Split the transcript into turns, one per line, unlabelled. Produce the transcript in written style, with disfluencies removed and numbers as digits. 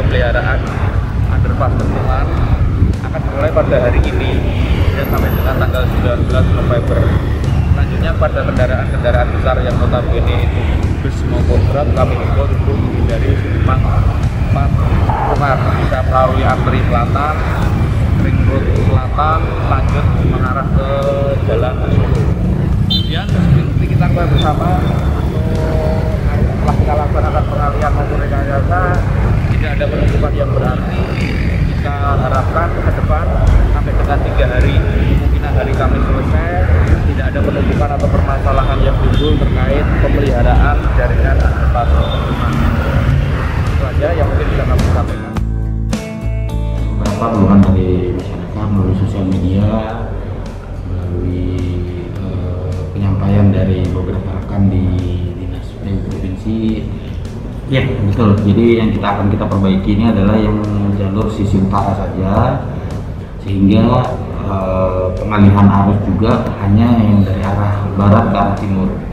pemeliharaan underpass Bendungan akan dimulai pada hari ini dan sampai dengan tanggal 19 November. Selanjutnya pada kendaraan besar yang notabene itu bus maupun truk, kami himbau untuk menghindari simpang 4 rumah, bisa melalui arteri selatan, ring road selatan, lanjut mengarah ke jalan Solo. Kemudian seperti kita ketahui bersama, setelah kita laksanakan pengalihan maupun rekayasa, tidak ada penumpukan yang berarti. Kita harapkan ke depan sampai dengan 3 hari, kemungkinan hari Kamis selesai, tidak ada penumpukan atau permasalahan yang timbul terkait pemeliharaan jaringan underpass. Itu aja yang mungkin bisa kami sampaikan.
Beberapa keluhan dari masyarakat melalui sosial media, melalui penyampaian dari beberapa rekan di Dinas PU Provinsi. Ya betul, jadi yang kita perbaiki ini adalah yang jalur sisi utara saja, sehingga pengalihan arus juga hanya yang dari arah barat ke arah timur.